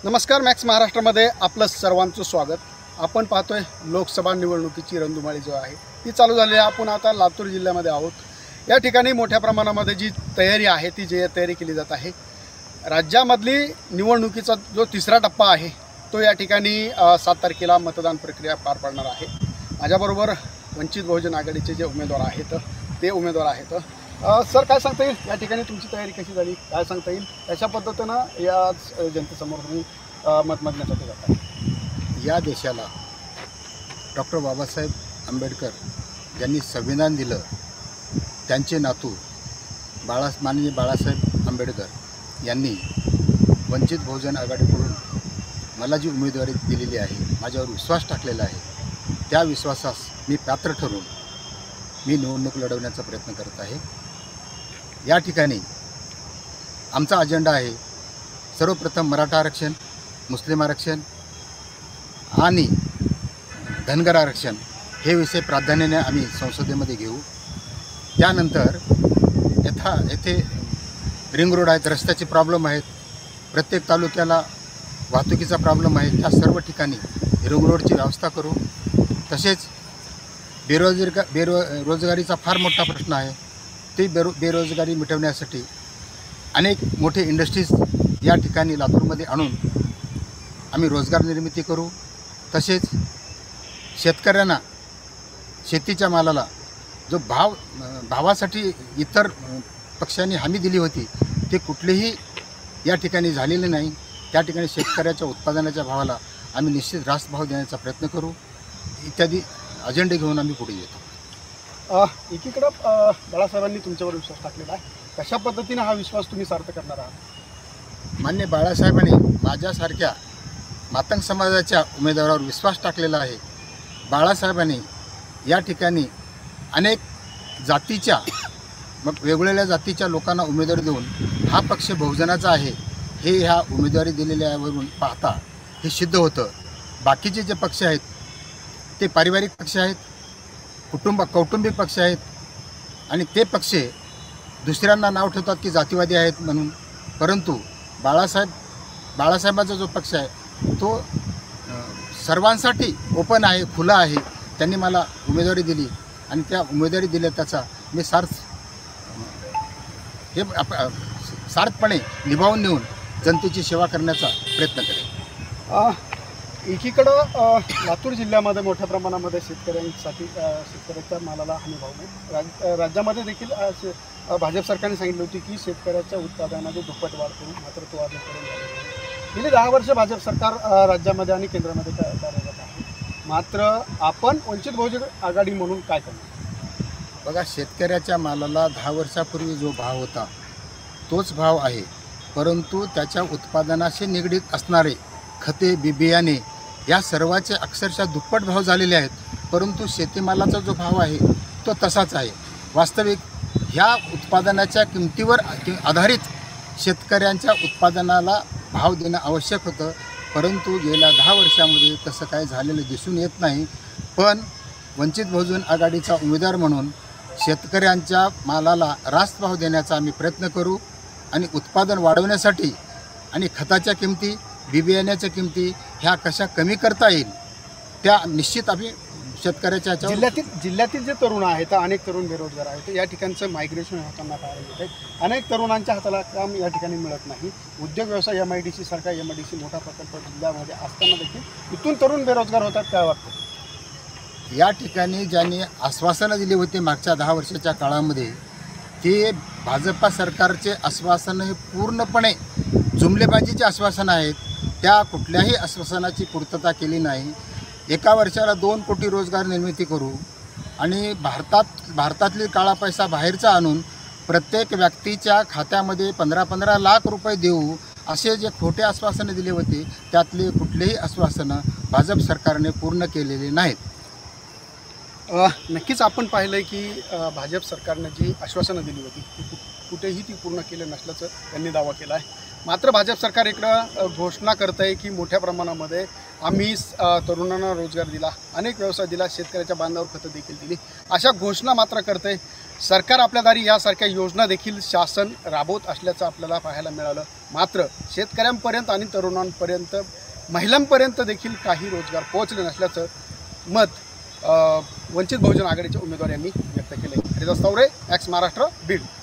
नमस्कार, मॅक्स महाराष्ट्रामध्ये आपलं सर्वांचं स्वागत। आपण पाहतोय लोकसभा निवडणुकीची रणधुमाळी जो आहे ती चालू झाली आहे। आपण आता लातूर जिल्ह्यामध्ये आहोत। या ठिकाणी मोठ्या प्रमाणामध्ये जी तयारी आहे ती तयारी केली जात आहे। राज्यामधली निवडणुकीचा जो तिसरा टप्पा आहे तो या ठिकाणी 7 तारखेला मतदान प्रक्रिया पार पडणार आहे। माझ्याबरोबर वंचित बहुजन आघाडीचे जे उमेदवार आहेत ते उमेदवार आहेत। सर, काय सांगता येईल या ठिकाणी तुमची तयारी कशी झाली, काय सांगता येईल? अशा पद्धतीनं या जनतेसमोर तुम्ही मत मागण्यासाठी जाता। या देशाला डॉक्टर बाबासाहेब आंबेडकर ज्यांनी संविधान दिलं त्यांचे नातू माननीय बाळासाहेब आंबेडकर यांनी वंचित बहुजन आघाडीकडून मला जी उमेदवारी दिलेली आहे, माझ्यावर विश्वास टाकलेला आहे, त्या विश्वासास मी पात्र ठरून मी निवडणूक लढवण्याचा प्रयत्न करत आहे। या ठिकाणी आमचा अजेंडा आहे सर्वप्रथम मराठा आरक्षण, मुस्लिम आरक्षण आणि धनगर आरक्षण हे विषय प्राधान्याने आम्ही संसदेमध्ये घेऊ। त्यानंतर येथे रिंग रोड आहेत, रस्त्याचे प्रॉब्लेम आहेत, प्रत्येक तालुक्याला वाहतुकीचा प्रॉब्लेम आहे, त्या सर्व ठिकाणी रिंग रोडची व्यवस्था करू। तसेच बेरोजगारीचा फार मोठा प्रश्न आहे, ती बेरोजगारी मिटवण्यासाठी अनेक मोठे इंडस्ट्रीज या ठिकाणी लातूरमध्ये आणून आम्ही रोजगार निर्मिती करू। तसेच शेतकऱ्यांना शेतीच्या मालाला जो भावासाठी इतर पक्षांनी हमी दिली होती ते कुठलेही या ठिकाणी झालेले नाही। त्या ठिकाणी शेतकऱ्याच्या उत्पादनाच्या भावाला आम्ही निश्चित रास्त भाव देण्याचा प्रयत्न करू, इत्यादी अजेंडे घेऊन आम्ही पुढे येतो। एकीकडं बाळासाहेबांनी तुमच्यावर विश्वास टाकलेला आहे, कशा पद्धतीने हा विश्वास तुम्ही सार्थ करणार आहात? मान्य बाळासाहेबांनी माझ्यासारख्या मातंग समाजाच्या उमेदवारावर विश्वास टाकलेला आहे। बाळासाहेबांनी या ठिकाणी अनेक जातीच्या वेगवेगळ्या जातीच्या लोकांना उमेदवारी देऊन हा पक्ष बहुजनाचा आहे हे ह्या उमेदवारी दिलेल्यावरून पाहता हे सिद्ध होतं। बाकीचे जे पक्ष आहेत ते पारिवारिक पक्ष आहेत, कौटुंबिक पक्ष आहेत आणि ते पक्ष दुसऱ्यांना नाव ठेवतात की जातीवादी आहेत म्हणून, परंतु बाळासाहेबांचा जो पक्ष आहे तो सर्वांसाठी ओपन आहे, खुला आहे। त्यांनी मला उमेदवारी दिली आणि त्या उमेदवारी दिल्या त्याचा मी सार्थपणे निभावून नेऊन जनतेची सेवा करण्याचा प्रयत्न करेन। एकीकडं लातूर जिल्ह्यामध्ये मोठ्या प्रमाणामध्ये शेतकऱ्याच्या मालाला हमी भाव नाही। राज्यामध्ये देखील भाजप सरकारने सांगितलं होती की शेतकऱ्याच्या उत्पादनामध्ये दुप्पट वाढ करून, मात्र तो अजून करून झालेला नाही। गेली 10 वर्ष भाजप सरकार राज्यामध्ये आणि केंद्रामध्ये कार्यरत आहे, मात्र आपण वंचित बहुजन आघाडी म्हणून काय करणार? बघा, शेतकऱ्याच्या मालाला 10 वर्षापूर्वी जो भाव होता तोच भाव आहे, परंतु त्याच्या उत्पादनाशी निगडीत असणारे खते, बियाणे या सर्वाचे अक्षरशः दुप्पट भाव झालेले आहेत, परंतु शेतीमालाचा जो भाव आहे तो तसाच आहे। वास्तविक ह्या उत्पादनाच्या किमतीवर आधारित शेतकऱ्यांच्या उत्पादनाला भाव देणं आवश्यक होतं, परंतु गेल्या 10 वर्षामध्ये तसं काय झालेलं दिसून येत नाही। पण वंचित बहुजन आघाडीचा उमेदवार म्हणून शेतकऱ्यांच्या मालाला रास्त भाव देण्याचा आम्ही प्रयत्न करू आणि उत्पादन वाढवण्यासाठी आणि खताच्या किमती, बियाण्याच्या किमती ह्या कशा कमी करता येईल त्या निश्चित आम्ही शेतकऱ्याच्या जिल्ह्यातील जे तरुण आहेत, अनेक तरुण बेरोजगार आहेत, या ठिकाणचं मायग्रेशन होताना पाहायला येत आहे। अनेक तरुणांच्या हाताला काम या ठिकाणी मिळत नाही। उद्योग व्यवसाय MIDC सारखा मोठा प्रकल्प जिल्ह्यामध्ये असताना देखील इथून तरुण बेरोजगार होतात, काय वाटतं? या ठिकाणी ज्यांनी आश्वासनं दिली होती मागच्या 10 वर्षाच्या काळामध्ये, ते भाजपा सरकारचे आश्वासनं हे पूर्णपणे जुमलेबाजीचे आश्वासनं आहेत। त्या कुठल्याही आश्वासनाची पूर्तता केली नाही। एका वर्षाला 2 कोटी रोजगार निर्मिती करू आणि भारतातली काळा पैसा बाहेरचा आणून प्रत्येक व्यक्तीच्या खात्यामध्ये 15-15 लाख रुपये देऊ असे जे खोटे आश्वासनं दिले होते त्यातले कुठलेही आश्वासनं भाजप सरकारने पूर्ण केलेले नाहीत। नक्कीच आपण पाहिलं आहे की भाजप सरकारने जी आश्वासनं दिली होती कुठेही ती पूर्ण केलं नसल्याचं त्यांनी दावा केला आहे। मात्र भाजप सरकार इकडं घोषणा करतं आहे की मोठ्या प्रमाणामध्ये आम्ही तरुणांना रोजगार दिला, अनेक व्यवसाय दिला, शेतकऱ्याच्या बांधावर खतं देखील दिली, अशा घोषणा मात्र करतं आहे. सरकार आपल्या दारी यासारख्या योजना देखील शासन राबवत असल्याचं आपल्याला पाहायला मिळालं. मात्र शेतकऱ्यांपर्यंत आणि तरुणांपर्यंत, महिलांपर्यंत देखील काही रोजगार पोहोचले नसल्याचं मत वंचित बहुजन आघाडीचे उमेदवार यांनी व्यक्त केले. हरिदास तावरे, एक्स महाराष्ट्र, बीड.